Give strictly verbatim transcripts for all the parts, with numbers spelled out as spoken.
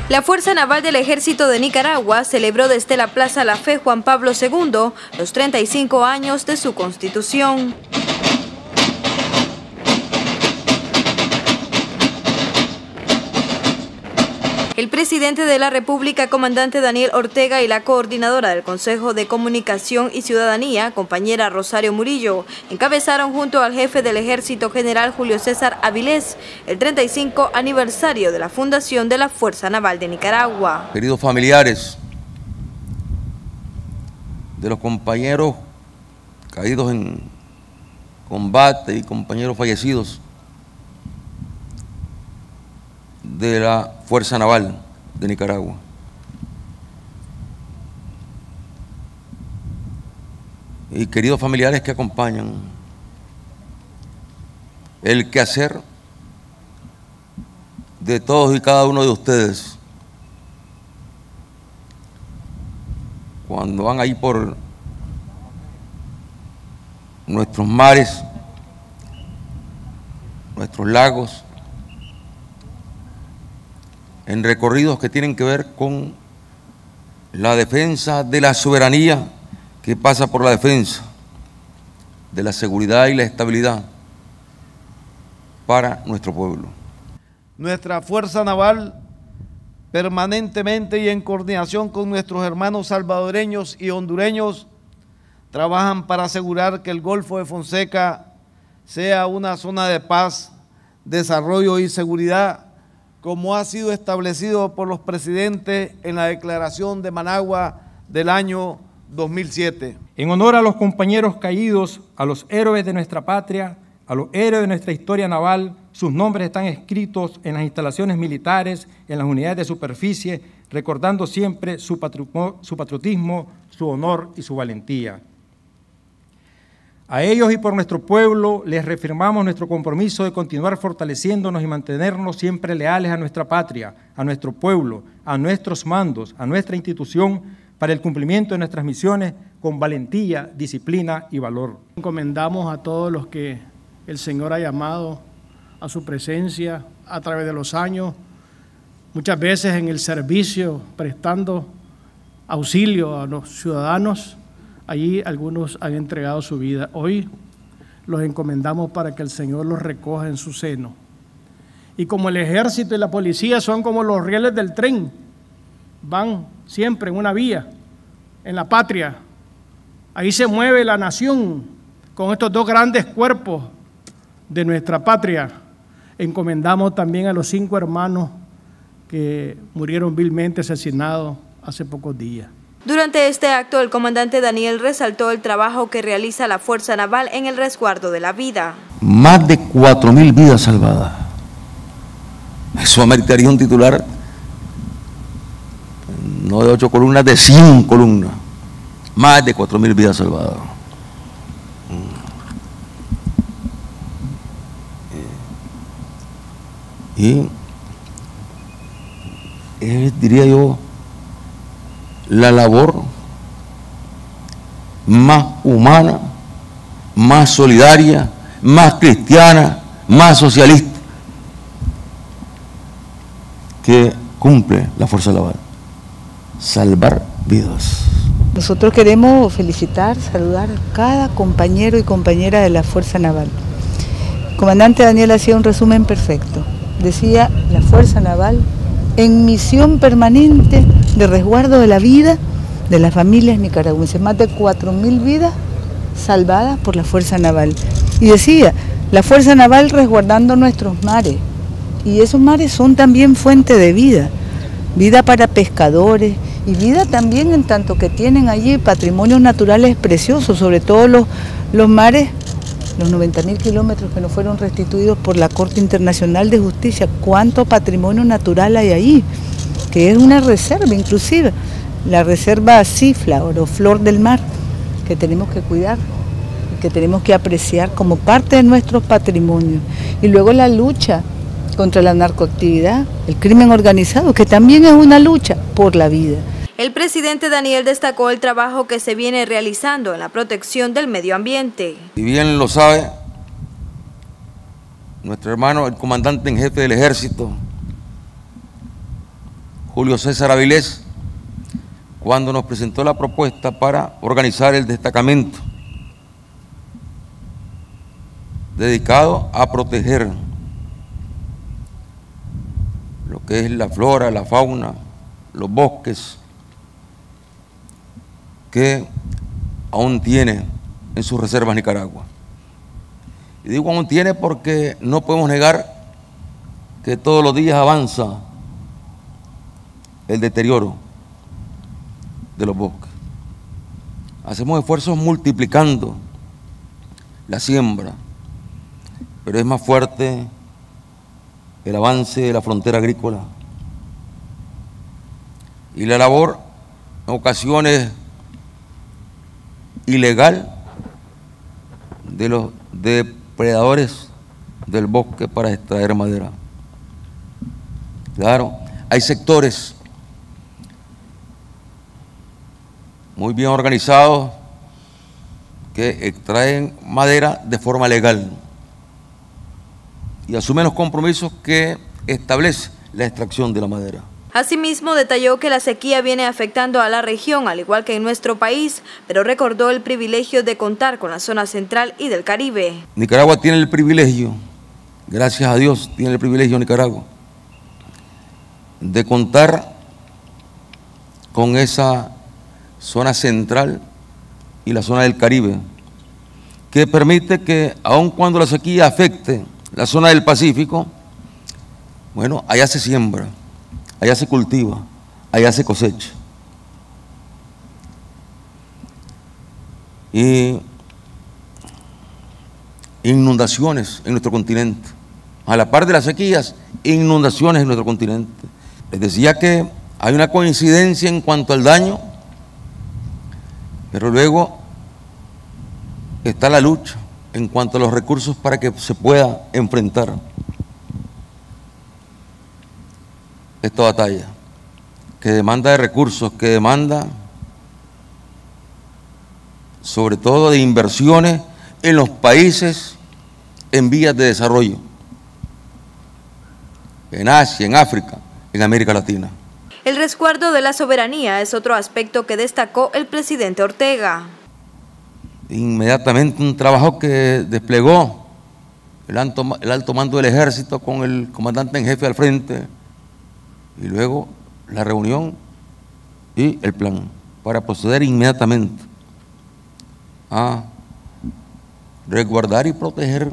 La Fuerza Naval del Ejército de Nicaragua celebró desde la Plaza La Fe Juan Pablo segundo los treinta y cinco años de su constitución. El presidente de la República, comandante Daniel Ortega, y la coordinadora del Consejo de Comunicación y Ciudadanía, compañera Rosario Murillo, encabezaron junto al jefe del Ejército, general Julio César Avilés, el treinta y cinco aniversario de la fundación de la Fuerza Naval de Nicaragua. Queridos familiares de los compañeros caídos en combate y compañeros fallecidos de la Fuerza Naval de Nicaragua. Y queridos familiares que acompañan el quehacer de todos y cada uno de ustedes cuando van ahí por nuestros mares, nuestros lagos, en recorridos que tienen que ver con la defensa de la soberanía, que pasa por la defensa de la seguridad y la estabilidad para nuestro pueblo. Nuestra Fuerza Naval, permanentemente y en coordinación con nuestros hermanos salvadoreños y hondureños, trabajan para asegurar que el Golfo de Fonseca sea una zona de paz, desarrollo y seguridad, como ha sido establecido por los presidentes en la Declaración de Managua del año dos mil siete. En honor a los compañeros caídos, a los héroes de nuestra patria, a los héroes de nuestra historia naval, sus nombres están escritos en las instalaciones militares, en las unidades de superficie, recordando siempre su, su patriotismo, su honor y su valentía. A ellos y por nuestro pueblo les reafirmamos nuestro compromiso de continuar fortaleciéndonos y mantenernos siempre leales a nuestra patria, a nuestro pueblo, a nuestros mandos, a nuestra institución, para el cumplimiento de nuestras misiones con valentía, disciplina y valor. Encomendamos a todos los que el Señor ha llamado a su presencia a través de los años, muchas veces en el servicio, prestando auxilio a los ciudadanos. Allí algunos han entregado su vida. Hoy los encomendamos para que el Señor los recoja en su seno. Y como el ejército y la policía son como los rieles del tren, van siempre en una vía, en la patria. Ahí se mueve la nación con estos dos grandes cuerpos de nuestra patria. Encomendamos también a los cinco hermanos que murieron vilmente asesinados hace pocos días. Durante este acto, el comandante Daniel resaltó el trabajo que realiza la Fuerza Naval en el resguardo de la vida. Más de cuatro mil vidas salvadas. Eso ameritaría un titular, no de ocho columnas, de cien columnas. Más de cuatro mil vidas salvadas. Y es, diría yo, la labor más humana, más solidaria, más cristiana, más socialista que cumple la Fuerza Naval: salvar vidas. Nosotros queremos felicitar, saludar a cada compañero y compañera de la Fuerza Naval. El comandante Daniel hacía un resumen perfecto. Decía: la Fuerza Naval en misión permanente de resguardo de la vida de las familias nicaragüenses. Más de cuatro mil vidas salvadas por la Fuerza Naval. Y decía: la Fuerza Naval resguardando nuestros mares. Y esos mares son también fuente de vida. Vida para pescadores y vida también en tanto que tienen allí patrimonios naturales preciosos, sobre todo los, los mares, los noventa mil kilómetros que nos fueron restituidos por la Corte Internacional de Justicia. ¿Cuánto patrimonio natural hay ahí? Que es una reserva, inclusive la reserva Seaflower o Flor del Mar, que tenemos que cuidar, que tenemos que apreciar como parte de nuestro patrimonio. Y luego la lucha contra la narcoactividad, el crimen organizado, que también es una lucha por la vida. El presidente Daniel destacó el trabajo que se viene realizando en la protección del medio ambiente. Si bien lo sabe nuestro hermano, el comandante en jefe del ejército, Julio César Avilés cuando nos presentó la propuesta para organizar el destacamento dedicado a proteger lo que es la flora, la fauna, los bosques que aún tiene en sus reservas Nicaragua. Y digo aún tiene porque no podemos negar que todos los días avanza el deterioro de los bosques. Hacemos esfuerzos multiplicando la siembra, pero es más fuerte el avance de la frontera agrícola y la labor en ocasiones ilegal de los depredadores del bosque para extraer madera. Claro, hay sectores muy bien organizados que extraen madera de forma legal y asumen los compromisos que establece la extracción de la madera. Asimismo, detalló que la sequía viene afectando a la región, al igual que en nuestro país, pero recordó el privilegio de contar con la zona central y del Caribe. Nicaragua tiene el privilegio, gracias a Dios, tiene el privilegio Nicaragua, de contar con esa zona central y la zona del Caribe, que permite que, aun cuando la sequía afecte la zona del Pacífico, bueno, allá se siembra, allá se cultiva, allá se cosecha. Y inundaciones en nuestro continente, a la par de las sequías, inundaciones en nuestro continente. Les decía que hay una coincidencia en cuanto al daño, pero luego está la lucha en cuanto a los recursos para que se pueda enfrentar esta batalla, que demanda de recursos, que demanda sobre todo de inversiones en los países en vías de desarrollo, en Asia, en África, en América Latina. El resguardo de la soberanía es otro aspecto que destacó el presidente Ortega. Inmediatamente un trabajo que desplegó el alto, el alto mando del ejército con el comandante en jefe al frente, y luego la reunión y el plan para proceder inmediatamente a resguardar y proteger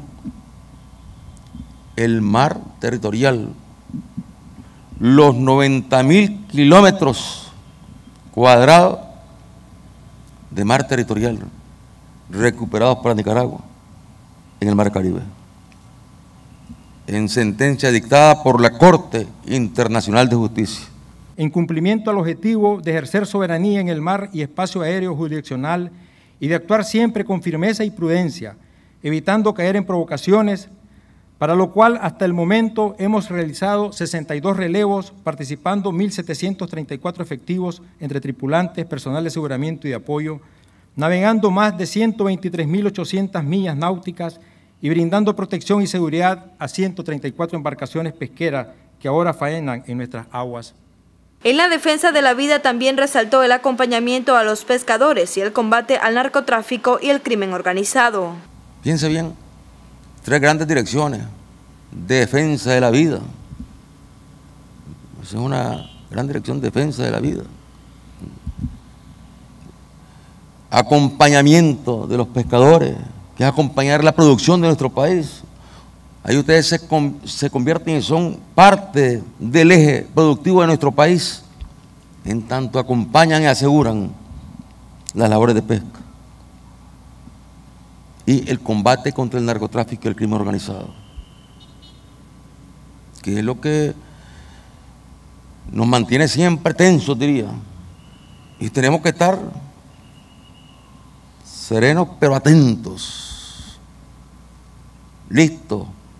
el mar territorial, los noventa mil kilómetros cuadrados de mar territorial recuperados para Nicaragua en el mar Caribe, en sentencia dictada por la Corte Internacional de Justicia. En cumplimiento al objetivo de ejercer soberanía en el mar y espacio aéreo jurisdiccional y de actuar siempre con firmeza y prudencia, evitando caer en provocaciones, para lo cual hasta el momento hemos realizado sesenta y dos relevos, participando mil setecientos treinta y cuatro efectivos entre tripulantes, personal de aseguramiento y de apoyo, navegando más de ciento veintitrés mil ochocientas millas náuticas y brindando protección y seguridad a ciento treinta y cuatro embarcaciones pesqueras que ahora faenan en nuestras aguas. En la defensa de la vida también resaltó el acompañamiento a los pescadores y el combate al narcotráfico y el crimen organizado. Piense bien, tres grandes direcciones de defensa de la vida. Esa es una gran dirección de defensa de la vida. Acompañamiento de los pescadores, que es acompañar la producción de nuestro país. Ahí ustedes se, se convierten y son parte del eje productivo de nuestro país, en tanto acompañan y aseguran las labores de pesca. Y el combate contra el narcotráfico y el crimen organizado, que es lo que nos mantiene siempre tensos, diría. Y tenemos que estar serenos pero atentos, listos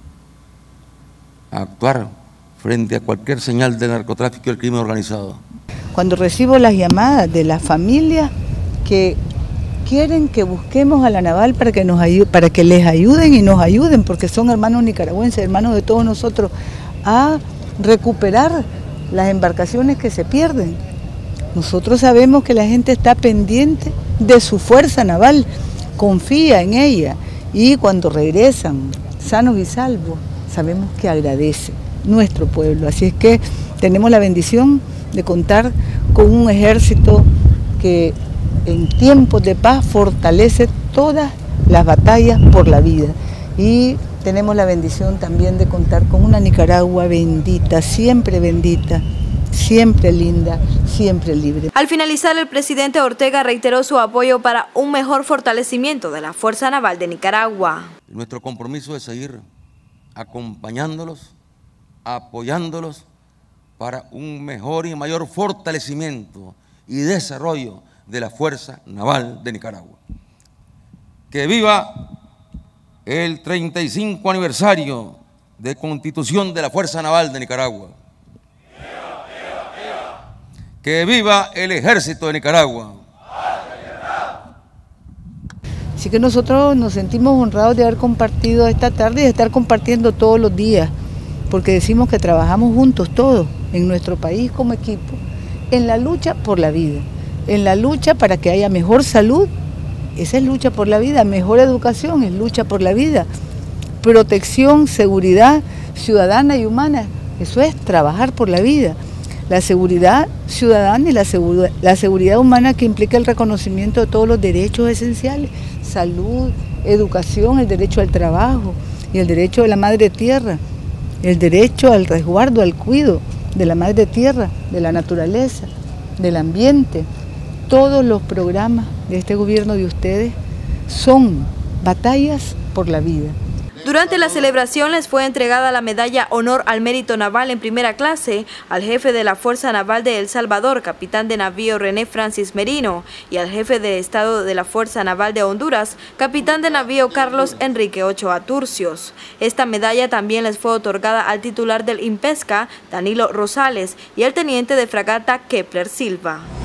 a actuar frente a cualquier señal de narcotráfico y el crimen organizado. Cuando recibo las llamadas de las familias que quieren que busquemos a la Naval para que, nos ayude, para que les ayuden y nos ayuden, porque son hermanos nicaragüenses, hermanos de todos nosotros, a recuperar las embarcaciones que se pierden. Nosotros sabemos que la gente está pendiente de su fuerza naval, confía en ella y cuando regresan sanos y salvos, sabemos que agradece nuestro pueblo. Así es que tenemos la bendición de contar con un ejército que en tiempos de paz fortalece todas las batallas por la vida. Y tenemos la bendición también de contar con una Nicaragua bendita, siempre bendita, siempre linda, siempre libre. Al finalizar, el presidente Ortega reiteró su apoyo para un mejor fortalecimiento de la Fuerza Naval de Nicaragua. Nuestro compromiso es seguir acompañándolos, apoyándolos para un mejor y mayor fortalecimiento y desarrollo de la Fuerza Naval de Nicaragua. Que viva el treinta y cinco aniversario de constitución de la Fuerza Naval de Nicaragua. ¡Viva, viva, viva! Que viva el Ejército de Nicaragua. Así que nosotros nos sentimos honrados de haber compartido esta tarde y de estar compartiendo todos los días, porque decimos que trabajamos juntos todos en nuestro país como equipo, en la lucha por la vida, en la lucha para que haya mejor salud. Esa es lucha por la vida, mejor educación es lucha por la vida, protección, seguridad ciudadana y humana, eso es trabajar por la vida. La seguridad ciudadana y la, segura, la seguridad humana que implica el reconocimiento de todos los derechos esenciales, salud, educación, el derecho al trabajo y el derecho de la madre tierra, el derecho al resguardo, al cuidado de la madre tierra, de la naturaleza, del ambiente. Todos los programas de este gobierno de ustedes son batallas por la vida. Durante la celebración les fue entregada la medalla Honor al Mérito Naval en primera clase al jefe de la Fuerza Naval de El Salvador, capitán de navío René Francis Merino, y al jefe de Estado de la Fuerza Naval de Honduras, capitán de navío Carlos Enrique Ochoa Turcios. Esta medalla también les fue otorgada al titular del INPESCA, Danilo Rosales, y al teniente de fragata Kepler Silva.